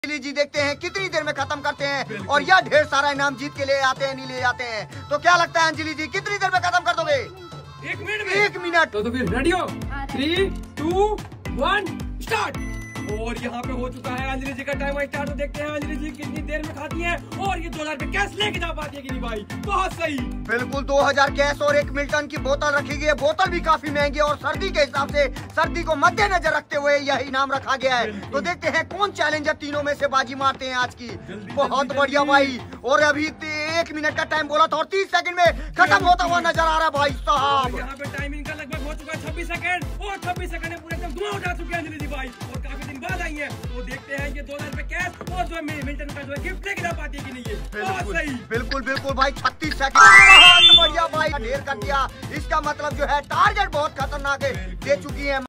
अंजलि जी देखते हैं कितनी देर में खत्म करते हैं और यह ढेर सारा इनाम जीत के ले आते हैं, नहीं ले जाते हैं। तो क्या लगता है अंजलि जी कितनी देर में खत्म कर दोगे? 1 मिनट में। 1 मिनट। तो फिर रेडी हो? 3, 2, 1 स्टार्ट। और यहाँ पे हो चुका है अंजलि जी का टाइम स्टार्ट। तो देखते हैं अंजलि जी कितनी देर में खाती है और ये 2000 रुपए कैश लेके जा पाती है कि नहीं भाई। बहुत सही, बिल्कुल 2000 कैश और 1 मिल्टन की बोतल रखी गई है। बोतल भी काफी महंगी है और सर्दी के हिसाब से सर्दी को मद्देनजर रखते हुए यह इनाम रखा गया है। तो देखते हैं कौन चैलेंजर तीनों में से बाजी मारते हैं आज की। बहुत बढ़िया भाई। और अभी 1 मिनट का टाइम बोला था और 30 सेकंड में खत्म होता हुआ नजर आ रहा है भाई साहब। यहाँ पे टाइमिंग का लगभग हो चुका है 26 सेकंड और 26 सेकंड में पूरे एकदम धुआं उठा चुके हैं अंजलि जी भाई और काफी दिन बाद आई है। तो देखते हैं ये 2000 रुपए कैश और जो मिल्टन का जो है गिफ्ट लेके जा पाती है कि नहीं। है बहुत सही। बिल्कुल बिल्कुल भाई 36 सेकंड बहुत बढ़िया भाई, ढेर कर दिया। इसका मतलब जो है टारगेट बहुत खतरनाक है दे चुकी है।